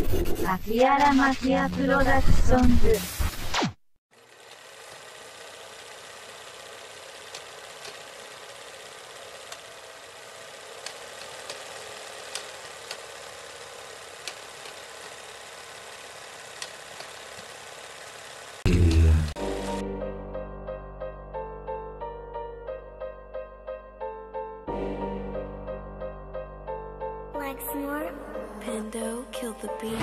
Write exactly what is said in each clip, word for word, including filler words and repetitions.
Akiara Magia Productions. Lexmore, Pando killed the beat.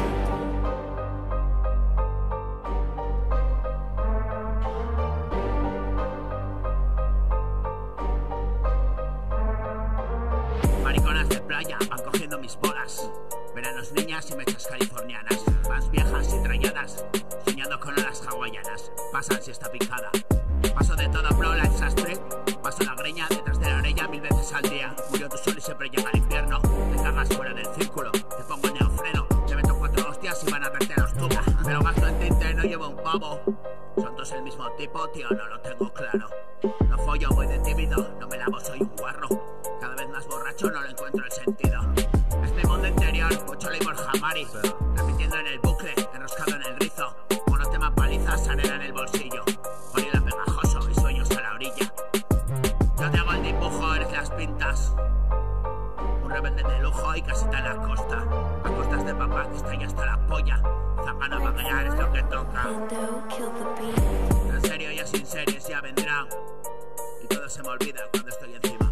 Mariconas de playa van cogiendo mis bolas. Veranos niñas y mechas californianas. Más viejas y tralladas, soñando con olas hawaianas. Pasan si está picada. Paso de todo pro la sastre. Paso la greña detrás de la orella mil veces al día. Murió tu sol y siempre llega el infierno. Te cagas fuera del círculo, te pongo en neofreno. Te meto cuatro hostias y van a verte los tubos. Pero gasto en tinte, no llevo un pavo. Son todos el mismo tipo, tío, no lo tengo claro. No follo, voy de tímido, no me lavo, soy un guarro. Cada vez más borracho, no le encuentro el sentido. Es mi mundo interior, mucho Leibor Hamari. Repitiendo en el bucle, enroscado en el rizo. Monotema palizas, arena en el bolsillo. Gorila pegajoso y sueños a la orilla. Yo te hago el dibujo, eres las pintas. Un rebelde de lujo y casita en la costa. A costas de papá que está ya hasta la polla. Zangana para callar es lo que toca. Pando killed the beat. En serio, ya sin series ya vendrá. Y todo se me olvida cuando estoy encima.